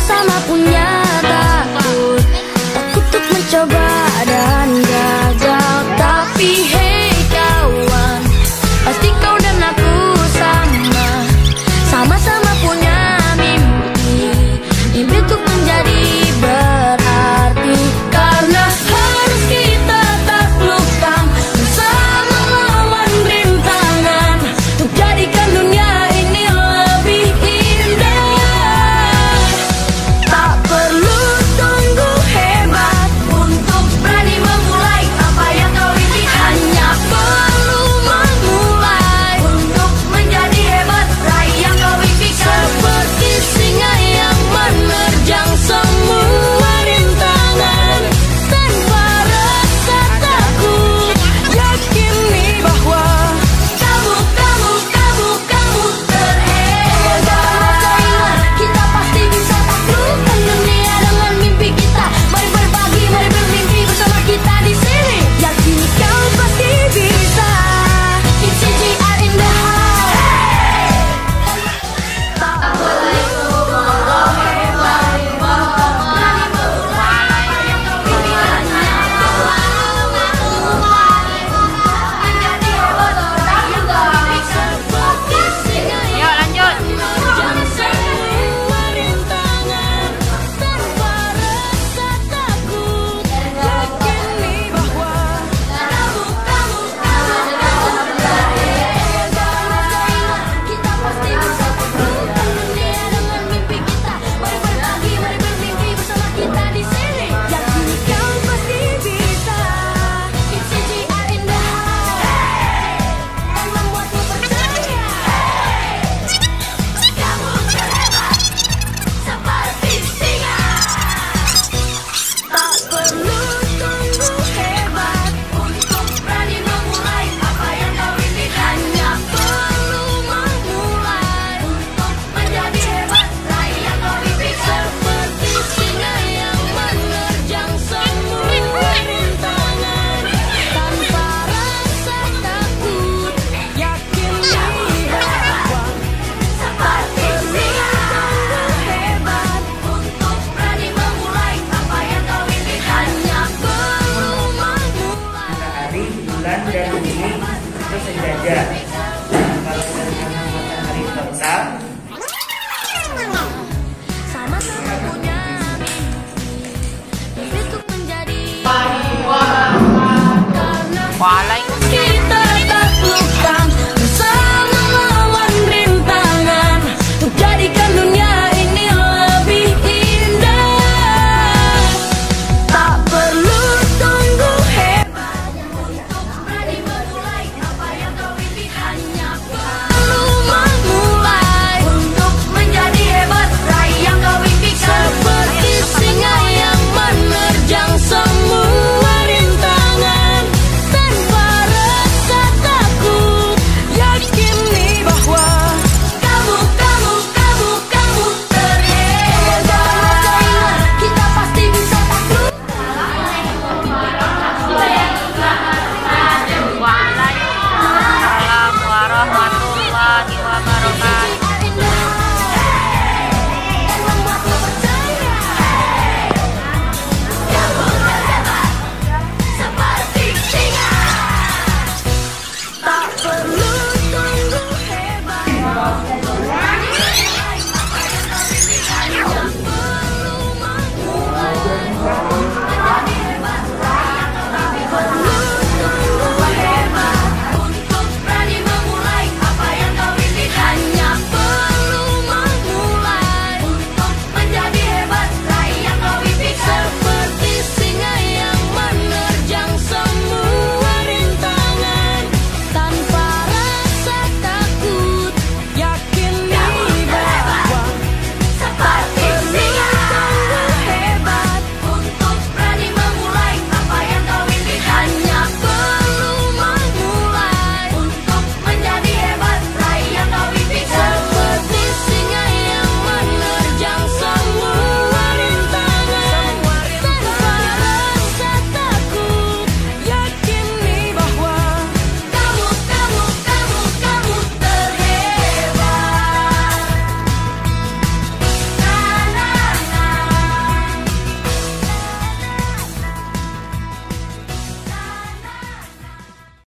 sama-sama punya takut untuk mencoba dan gagal. Tapi hey kawan, pasti kau dan aku sama-sama punya mimpi. Mimpi untuk menjadi berarti, karena harus kita taklukkan bersama lawan rintangan untuk jadikan dunia ini lebih indah. Tak perlu tunggu hebat untuk berani memulai apa yang kau impikan. Hanya perlu memulai untuk menjadi hebat, raih yang kau impikan. Seperti singa yang menerjang semua rintangan tanpa rasa takut. Yakini bahwa kamu terhebat. Kita pasti bisa taklukkan dunia dengan mimpi kita. Mari berbagi, mari bermimpi bersama kita di sini. Yakini kau pasti bisa. It's CGR in the house. Tak perlu tunggu hebat untuk berani memulai apa yang kau impikan. Menjadi hebat, raih yang kau impikan. Seperti singa yang menerjang semua rintangan tanpa rasa takut. Yakini bahwa kamu terhebat. Kita pasti bisa taklukkan dunia dengan mimpi kita. Mari berbagi, mari bermimpi bersama kita di sini. Yakini kau pasti bisa. It's CGR in the house. Dan membuatmu percaya. Kamu terhebat seperti singa. Tak perlu tunggu hebat untuk berani memulai apa yang kau impikan. Hanya perlu memulai untuk menjadi hebat, raih yang kau impikan. Seperti singa yang menerjang semua rintangan tanpa rasa takut. Yakini bahwa seperti singa hebat untuk berani memulai apa yang kau impikan. Hanya perlu memulai. Hari, bulan, dan bumi itu sejajar. Kalau dengan matahari tetap, Sama-sama punya mimpi untuk menjadi Waalaikumsalam. karena